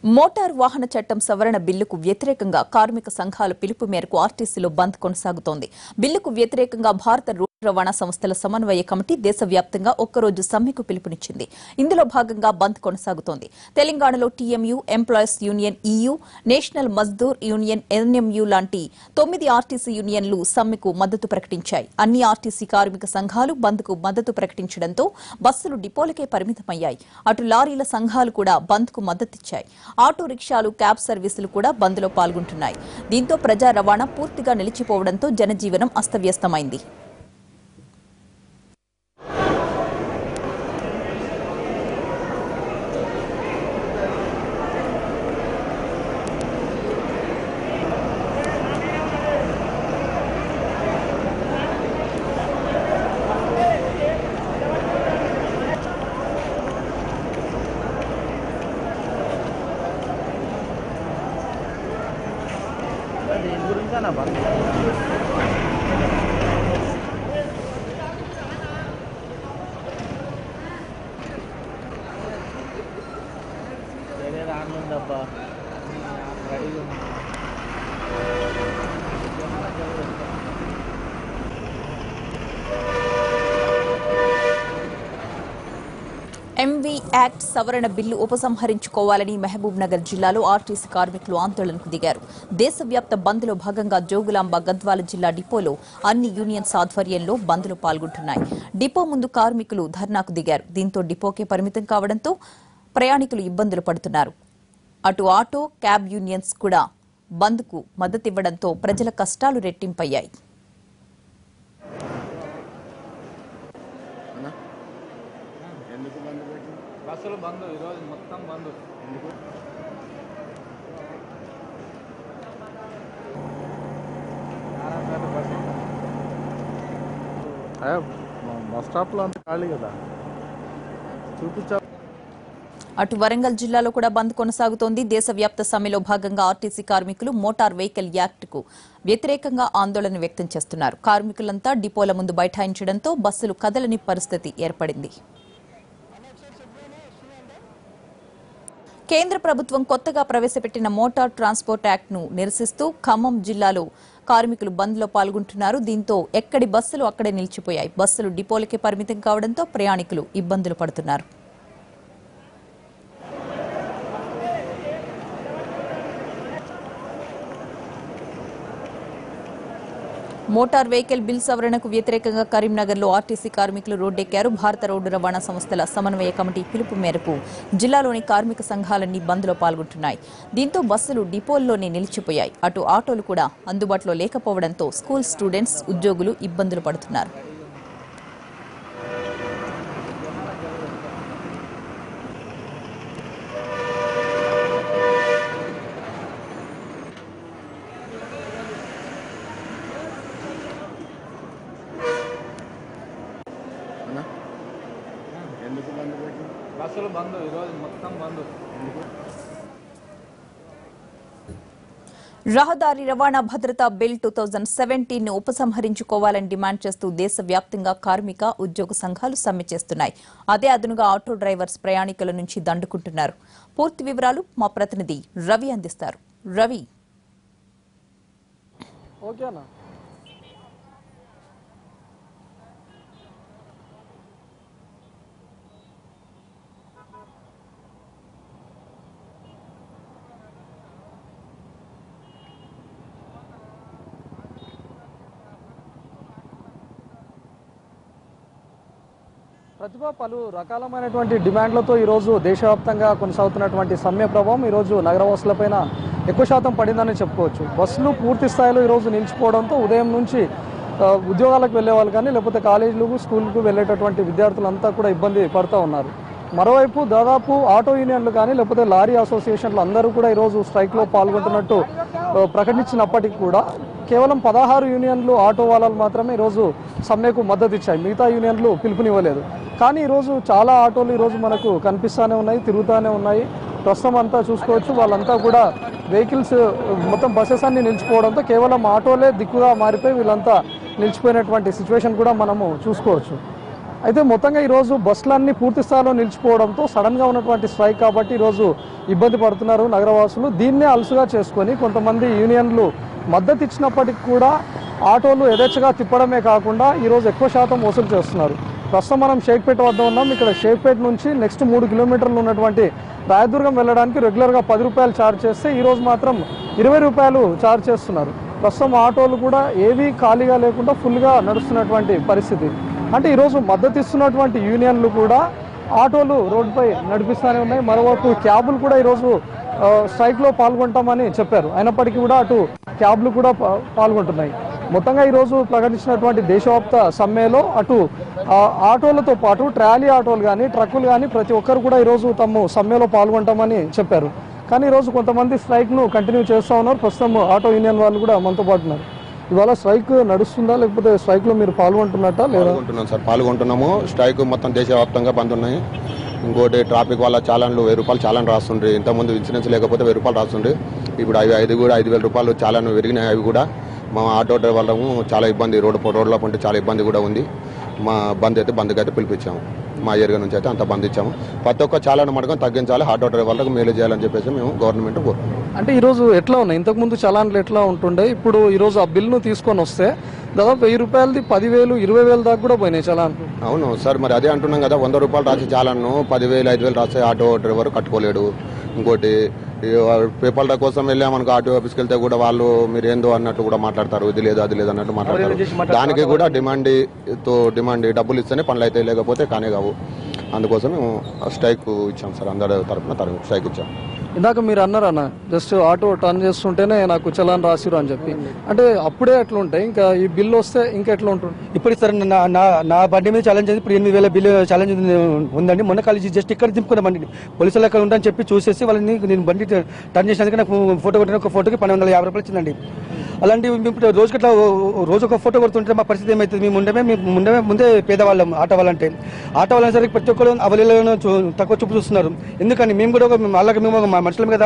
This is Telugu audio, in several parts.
మోటార్ వాహన చట్టం సవరణ బిల్లుకు వ్యతిరేకంగా కార్మిక సంఘాల పిలుపు మేరకు ఆర్టీసీలో బంద్ కొనసాగుతోంది. బిల్లుకు వ్యతిరేకంగా భారత రోడ్డు రవాణా సంస్థల సమన్వయ కమిటీ దేశవ్యాప్తంగా ఒక్కరోజు సమ్మెకు పిలుపునిచ్చింది. ఇందులో భాగంగా బంద్ కొనసాగుతోంది. తెలంగాణలో TMU, employees union EU, national Mazdoor union NMU లాంటి 9 ఆర్టీసీ యూనియన్లు సమ్మెకు మద్దతు ప్రకటించాయి. అన్ని ఆర్టీసీ కార్మిక సంఘాలు బంద్కు మద్దతు ప్రకటించడంతో బస్సులు డిపోలకే పరిమితమయ్యాయి. అటు లారీల సంఘాలు కూడా బంద్కు మద్దతిచ్చాయి. ఆటో రిక్షాలు, క్యాబ్ సర్వీసులు కూడా బంద్లో పాల్గొంటున్నాయి. దీంతో ప్రజా రవాణా పూర్తిగా నిలిచిపోవడంతో జనజీవనం అస్తవ్యస్తమైంది. ఎంవీ యాక్ట్ సవరణ బిల్లు ఉపసంహరించుకోవాలని మహబూబ్ నగర్ జిల్లాలో ఆర్టీసీ కార్మికులు ఆందోళనకు దిగారు. దేశవ్యాప్త బంద్లో భాగంగా జోగులాంబ, గద్వాల జిల్లా డిపోలో అన్ని యూనియన్స్ ఆధ్వర్యంలో బంద్లో పాల్గొంటున్నాయి. డిపో ముందు కార్మికులు ధర్నాకు దిగారు. దీంతో డిపోకే పరిమితం కావడంతో ప్రయాణికులు ఇబ్బందులు పడుతున్నారు. అటు ఆటో, క్యాబ్ యూనియన్స్ కూడా బంద్కు మద్దతివ్వడంతో ప్రజల కష్టాలు రెట్టింపయ్యాయి. బస్సులు బంద్, ఈరోజు మొత్తం బంద్. బస్ స్టాప్లో అంత ఖాళీ కదా చూపించా. అటు వరంగల్ జిల్లాలో కూడా బంద్ కొనసాగుతోంది. దేశవ్యాప్త సమ్మెలో భాగంగా ఆర్టీసీ కార్మికులు మోటార్ వెహికల్ యాక్ట్కు వ్యతిరేకంగా ఆందోళన వ్యక్తం చేస్తున్నారు. కార్మికులంతా డిపోల ముందు బైఠాయించడంతో బస్సులు కదలని పరిస్థితి ఏర్పడింది. కేంద్ర ప్రభుత్వం కొత్తగా ప్రవేశపెట్టిన మోటార్ ట్రాన్స్పోర్ట్ యాక్ట్ను నిరసిస్తూ ఖమ్మం జిల్లాలో కార్మికులు బంద్లో పాల్గొంటున్నారు. దీంతో ఎక్కడి బస్సులు అక్కడే నిలిచిపోయాయి. బస్సులు డిపోలకే పరిమితం కావడంతో ప్రయాణికులు ఇబ్బందులు పడుతున్నారు. మోటార్ వెహికల్ బిల్ సవరణకు వ్యతిరేకంగా కరీంనగర్లో ఆర్టీసీ కార్మికులు రోడ్డెక్కారు. భారత రోడ్డు రవాణా సంస్థల సమన్వయ కమిటీ పిలుపు మేరకు జిల్లాలోని కార్మిక సంఘాలన్నీ బంద్లో పాల్గొంటున్నాయి. దీంతో బస్సులు డిపోల్లోనే నిలిచిపోయాయి. అటు ఆటోలు కూడా అందుబాటులో లేకపోవడంతో స్కూల్ స్టూడెంట్స్, ఉద్యోగులు ఇబ్బందులు పడుతున్నారు. బస్సులు బంద్, ఈరోజు మొత్తం బంద్. రహదారి రవాణా భద్రతా బిల్ 2017 ను ఉపసంహరించుకోవాలని డిమాండ్ చేస్తూ దేశవ్యాప్తంగా కార్మిక, ఉద్యోగ సంఘాలు సమ్మె చేస్తున్నాయి. అదే అదనుగా ఆటో డ్రైవర్స్ ప్రయాణికుల నుంచి దండుకుంటున్నారు. పూర్తి వివరాలు మా ప్రతినిధి రవి అందిస్తారు. రవి. ఓకేనా? ప్రతిభ పలు రకాలమైనటువంటి డిమాండ్లతో ఈరోజు దేశవ్యాప్తంగా కొనసాగుతున్నటువంటి సమ్మె ప్రభావం ఈరోజు నగరవాసులపైన ఎక్కువ శాతం పడిందని చెప్పుకోవచ్చు. బస్సులు పూర్తి స్థాయిలో ఈరోజు నిలిచిపోవడంతో ఉదయం నుంచి ఉద్యోగాలకు వెళ్ళే వాళ్ళు కానీ లేకపోతే కాలేజీలకు, స్కూళ్ళకు వెళ్ళేటటువంటి విద్యార్థులంతా కూడా ఇబ్బంది పడుతూ ఉన్నారు. మరోవైపు దాదాపు ఆటో యూనియన్లు కానీ లేకపోతే లారీ అసోసియేషన్లు అందరూ కూడా ఈరోజు స్ట్రైక్లో పాల్గొంటున్నట్టు ప్రకటించినప్పటికీ కూడా కేవలం 16 యూనియన్లు ఆటో వాళ్ళు మాత్రమే ఈరోజు సమ్మెకు మద్దతు ఇచ్చాయి. మిగతా యూనియన్లు పిలుపునివ్వలేదు. కానీ ఈరోజు చాలా ఆటోలు ఈరోజు మనకు కనిపిస్తూనే ఉన్నాయి, తిరుగుతూనే ఉన్నాయి. ప్రస్తుతం అంతా చూసుకోవచ్చు, వాళ్ళంతా కూడా వెహికల్స్ మొత్తం బస్సెస్ అన్ని నిలిచిపోవడంతో కేవలం ఆటోలే దిక్కుగా మారిపోయి వీళ్ళంతా నిలిచిపోయినటువంటి సిచ్యువేషన్ కూడా మనము చూసుకోవచ్చు. అయితే మొత్తంగా ఈరోజు బస్సులన్నీ పూర్తి స్థాయిలో నిలిచిపోవడంతో సడన్గా ఉన్నటువంటి స్ట్రైక్ కాబట్టి ఈరోజు ఇబ్బంది పడుతున్నారు నగరవాసులు. దీన్నే అలుసుగా చేసుకొని కొంతమంది యూనియన్లు మద్దతు ఇచ్చినప్పటికీ కూడా ఆటోలు యథేచ్ఛగా తిప్పడమే కాకుండా ఈరోజు ఎక్కువ శాతం వసూలు చేస్తున్నారు. ప్రస్తుతం మనం షేక్పేట వద్ద ఉన్నాం. ఇక్కడ షేక్పేట నుంచి నెక్స్ట్ 3 కిలోమీటర్లు ఉన్నటువంటి రాయదుర్గం వెళ్ళడానికి రెగ్యులర్గా 10 రూపాయలు ఛార్జ్ చేస్తే ఈరోజు మాత్రం 20 రూపాయలు ఛార్జ్ చేస్తున్నారు. ప్రస్తుతం ఆటోలు కూడా ఏవీ ఖాళీగా లేకుండా ఫుల్గా నడుస్తున్నటువంటి పరిస్థితి. అంటే ఈరోజు మద్దతు ఇస్తున్నటువంటి యూనియన్లు కూడా ఆటోలు రోడ్డుపై నడిపిస్తూనే ఉన్నాయి. మరోవైపు క్యాబులు కూడా ఈరోజు స్ట్రైక్లో పాల్గొంటామని చెప్పారు. అయినప్పటికీ కూడా అటు క్యాబ్లు కూడా పాల్గొంటున్నాయి. మొత్తంగా ఈరోజు ప్రకటించినటువంటి దేశవ్యాప్త సమ్మెలో అటు ఆటోలతో పాటు ట్రాలీ ఆటోలు కానీ ట్రక్కులు కానీ ప్రతి ఒక్కరు కూడా ఈరోజు తమ సమ్మెలో పాల్గొంటామని చెప్పారు. కానీ ఈరోజు కొంతమంది స్ట్రైక్ను కంటిన్యూ చేస్తూ ఉన్నారు. ప్రస్తుతం ఆటో యూనియన్ వాళ్ళు కూడా మనతో పాటు ఉన్నారు. ఇవాళ స్ట్రైక్ నడుస్తుందా లేకపోతే స్ట్రైక్లో మీరు పాల్గొంటున్నట్టా? పాల్గొంటున్నాం సార్, పాల్గొంటున్నాము. స్ట్రైక్ మొత్తం దేశవ్యాప్తంగా బంద్ ఉన్నాయి. ఇంకోటి ట్రాఫిక్ వల్ల చాలాన్లు 1000 రూపాయలు చాలాన్ రాస్తుండ్రి. ఇంతకుముందు ఇన్సూరెన్స్ లేకపోతే 1000 రూపాయలు రాస్తుండ్రి. ఇప్పుడు అవి కూడా 5000 రూపాయలు చాలాన్ విరిగినాయి. అవి కూడా మా ఆటో డ్రైవర్లకు చాలా ఇబ్బంది, రోడ్లో పంటే చాలా ఇబ్బంది కూడా ఉంది. మా బంద్ అయితే పిలిపించాము. మా ఏరియా నుంచి అయితే అంత బంద్ ఇచ్చాము. ప్రతి ఒక్క చాలాను మడకం తగ్గించాలి, ఆటో డ్రైవర్లకు మేలు చేయాలని చెప్పేసి మేము గవర్నమెంట్ కోరుతున్నాం. అంటే ఈరోజు ఎట్లా ఉన్నాయి? ఇంతకుముందు చలాన్లు ఎట్లా ఉంటుండే? ఇప్పుడు ఈరోజు ఆ బిల్లును తీసుకొని వస్తే దాదాపు 1000 రూపాయలది 10,000, 20,000 దాకా కూడా పోయినాయి చలాన్లు. అవును సార్, మరి అదే అంటున్నాం కదా. 100 రూపాయలు రాసి చాలాను 10,000, 5,000 రాస్తే ఆటో డ్రైవర్ కట్టుకోలేడు. ఇంకోటి పేపర్ల కోసం వెళ్ళామనుకో ఆటో ఆఫీస్కి వెళ్తే కూడా వాళ్ళు మీరు ఏందో అన్నట్టు కూడా మాట్లాడతారు. ఇది లేదు అది లేదు అన్నట్టు మాట్లాడతారు. దానికి కూడా డిమాండ్ డబ్బులు ఇస్తేనే పనులు అయితే, లేకపోతే కానే కావు. అందుకోసం మేము స్ట్రైక్ ఇచ్చాం సార్, అందరి తరఫున స్ట్రైక్ ఇచ్చాం. ఇందాక మీరు అన్నారు అన్న, జస్ట్ ఆటో టర్న్ చేస్తుంటేనే నాకు చలాన్ రాసిరు అని చెప్పి. అంటే అప్పుడే ఎట్లా ఉంటాయి, ఇంకా ఈ బిల్లు వస్తే ఇంకా ఎట్లా ఉంటుంది? ఇప్పుడు సార్ నా బండి మీద ఛాలెంజ్ ఉంది. ఇప్పుడు 8,000 బిల్లు ఛాలెంజ్ ఉందండి. మొన్న కాలేజీ జస్ట్ ఇక్కడ దింపుకున్న బండి పోలీసులు అక్కడ ఉంటాయని చెప్పి చూసేసి వాళ్ళని నేను బండి టర్న్ చేసినందుకు నాకు ఫోటో కొట్టిన ఒక ఫోటోకి 1250 రూపాయలు ఇచ్చిందండి. అలాంటి రోజుకి ఇట్లా రోజు ఒక ఫోటో కొడుతుంటే మా పరిస్థితి ఏమవుతుంది? మేము ముందే పేదవాళ్ళం. ఆటో వాళ్ళంటే సరే ప్రతి ఒక్కరు అవలీలను తక్కువ చూపు చూస్తున్నారు. ఎందుకని మేము కూడా వాళ్ళకి మేము మనుషులం కదా.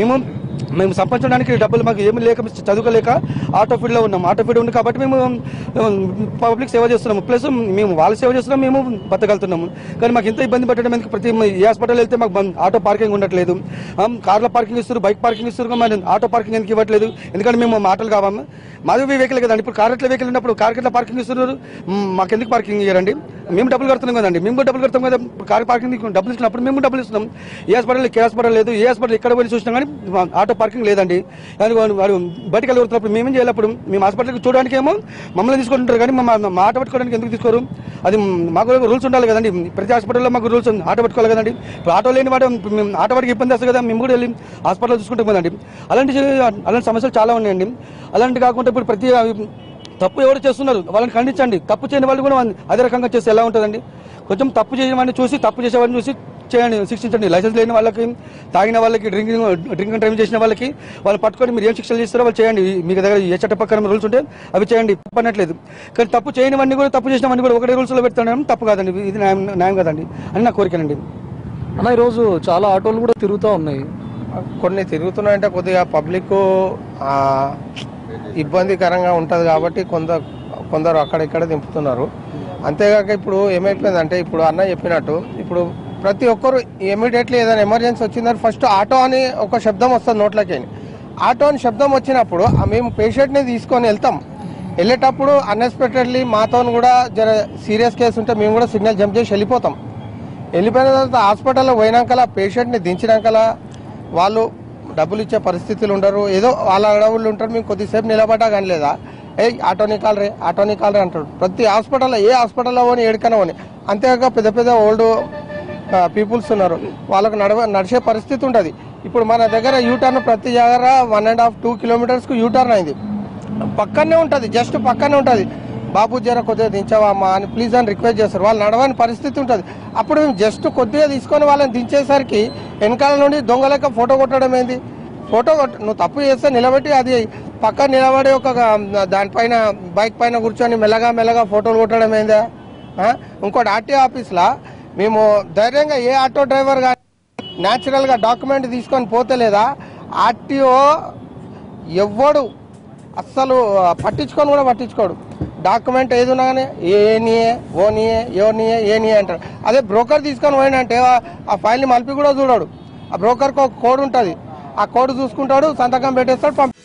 మేము సంపాదించడానికి డబ్బులు మాకు ఏమి లేక చదువుకోలేక ఆటో ఫీల్డ్లో ఉన్నాం. ఆటో ఫీల్డ్ ఉంది కాబట్టి మేము పబ్లిక్ సేవ చేస్తున్నాము. ప్లస్ మేము వాళ్ళ సేవ చేస్తున్నాం, మేము బతకగలుగుతున్నాము. కానీ మాకు ఎంత ఇబ్బంది పట్టడం ఎందుకు? ప్రతి ఏ హాస్పిటల్ వెళ్తే మాకు ఆటో పార్కింగ్ ఉండట్లేదు. కార్ల పార్కింగ్ ఇస్తారు, బైక్ పార్కింగ్ ఇస్తారు, మరి ఆటో పార్కింగ్ ఎందుకు ఇవ్వట్లేదు? ఎందుకంటే మేము ఆటోలు కావాము. మాది వెహికల్ కదండి. ఇప్పుడు కార్ల వెహికల్ ఉన్నప్పుడు కార్కెట్ల పార్కింగ్ ఇస్తున్నారు, మాకు ఎందుకు పార్కింగ్ ఇయ్యారండి? మేము డబ్బులు కడుతున్నాం కదండి, మేము కూడా డబ్బులు కడతాం కదా. కార్ పార్కింగ్ డబ్బులు ఇచ్చినప్పుడు మేము డబ్బులు ఇస్తున్నాం. ఏ హాస్పిటల్ లేదు, ఏ హాస్పిటల్ ఎక్కడ పోయి చూసినా కానీ ఆటో పార్కింగ్ లేదండి. వాడు బయటకు వెళ్ళి కొడుతున్నప్పుడు మేమేం చేయాలప్పుడు? మేము హాస్పిటల్కి చూడడానికి ఏమో మమ్మల్ని తీసుకుంటుంటారు, కానీ మా ఆటో పట్టుకోవడానికి ఎందుకు తీసుకోరు? అది మాకు రూల్స్ ఉండాలి కదండి. ప్రతి హాస్పిటల్లో మాకు రూల్స్ ఆటో పట్టుకోవాలి కదండి. ఇప్పుడు ఆటో లేని వాడు ఆటో వాడికి ఇబ్బంది వస్తుంది కదా, మేము కూడా వెళ్ళి హాస్పిటల్లో చూసుకుంటాం కదండి. అలాంటి సమస్యలు చాలా ఉన్నాయండి. అలాంటి కాకుండా ఇప్పుడు ప్రతి తప్పు ఎవరు చేస్తున్నారు వాళ్ళని ఖండించండి. తప్పు చేయని వాళ్ళు కూడా అదే రకంగా చేస్తే ఎలా ఉంటుందండి? కొంచెం తప్పు చేసేవాడిని చూసి, తప్పు చేసేవాడిని చూసి చేయండి, శిక్షించండి. లైసెన్స్ లేని వాళ్ళకి, తాగిన వాళ్ళకి, డ్రింక్ డ్రైవ్ చేసిన వాళ్ళకి వాళ్ళు పట్టుకొని మీరు ఏం శిక్షలు చేస్తారో వాళ్ళు చేయండి. మీకు దగ్గర ఏ చట్ట ప్రకారం రూల్స్ ఉంటే అవి చేయండి, అనట్లేదు. కానీ తప్పు చేయని వాడిని కూడా, తప్పు చేసిన వాడిని కూడా ఒకటే రూల్స్లో పెడతాం, తప్పు కాదండి. ఇది న్యాయం కదండి అని నా కోరికనండి. అన్న ఈరోజు చాలా ఆటోలు కూడా తిరుగుతూ ఉన్నాయి. కొన్ని తిరుగుతున్నాయంటే కొద్దిగా పబ్లిక్ ఇబ్బందికరంగా ఉంటుంది కాబట్టి కొందరు అక్కడిక్కడ దింపుతున్నారు. అంతేగాక ఇప్పుడు ఏమైపోయిందంటే, ఇప్పుడు అన్న చెప్పినట్టు ఇప్పుడు ప్రతి ఒక్కరు ఇమీడియట్లీ ఏదైనా ఎమర్జెన్సీ వచ్చిందని ఫస్ట్ ఆటో అని ఒక శబ్దం వస్తుంది నోట్లకి. ఆటో అని శబ్దం వచ్చినప్పుడు మేము పేషెంట్ని తీసుకొని వెళ్తాం. వెళ్ళేటప్పుడు అన్ఎక్స్పెక్టెడ్లీ మాతో కూడా జర సీరియస్ కేసు ఉంటే మేము కూడా సిగ్నల్ జంప్ చేసి వెళ్ళిపోతాం. వెళ్ళిపోయిన తర్వాత హాస్పిటల్లో పోయినాకలా పేషెంట్ని దించినాకలా వాళ్ళు డబ్బులు ఇచ్చే పరిస్థితులు ఉండరు. ఏదో వాళ్ళ అడవులు ఉంటారు. మేము కొద్దిసేపు నిలబడ్డా కానీ లేదా ఆటోని కాలరే అంటాడు. ప్రతి హాస్పిటల్లో, ఏ హాస్పిటల్లో పోని, ఏడికైనా పోని. అంతేకాక పెద్ద పెద్ద ఓల్డ్ పీపుల్స్ ఉన్నారు, వాళ్ళకు నడిచే పరిస్థితి ఉంటుంది. ఇప్పుడు మన దగ్గర యూటర్న్ ప్రతి దగ్గర 1.5-2 కిలోమీటర్స్కు యూటర్న్ అయింది. పక్కనే ఉంటుంది, జస్ట్ పక్కనే ఉంటుంది. బాబు జర కొద్దిగా దించావమ్మా అని ప్లీజ్ అని రిక్వెస్ట్ చేస్తారు. వాళ్ళు నడవని పరిస్థితి ఉంటుంది. అప్పుడు మేము జస్ట్ కొద్దిగా తీసుకొని వాళ్ళని దించేసరికి వెనకాల నుండి దొంగలక ఫోటో కొట్టడం ఏంది? నువ్వు తప్పు చేస్తే నిలబెట్టి అది పక్కన నిలబడి ఒక దానిపైన బైక్ పైన కూర్చొని మెల్లగా ఫోటోలు కొట్టడం ఏందా? ఇంకోటి ఆర్టీఓ ఆఫీస్లో మేము ధైర్యంగా ఏ ఆటో డ్రైవర్ కానీ న్యాచురల్గా డాక్యుమెంట్ తీసుకొని పోతే లేదా ఆర్టీఓ ఎవ్వడు అస్సలు పట్టించుకోడు. డాక్యుమెంట్ ఏది ఉన్నా కానీ ఏనియే ఓనియే యోనియే ఏనియే అంటారు. అదే బ్రోకర్ తీసుకొని పోయినంటే ఆ ఫైల్ని మలిపి కూడా చూడాడు. ఆ బ్రోకర్కి ఒక కోడ్ ఉంటుంది, ఆ కోడ్ చూసుకుంటాడు, సంతకం పెట్టేస్తాడు,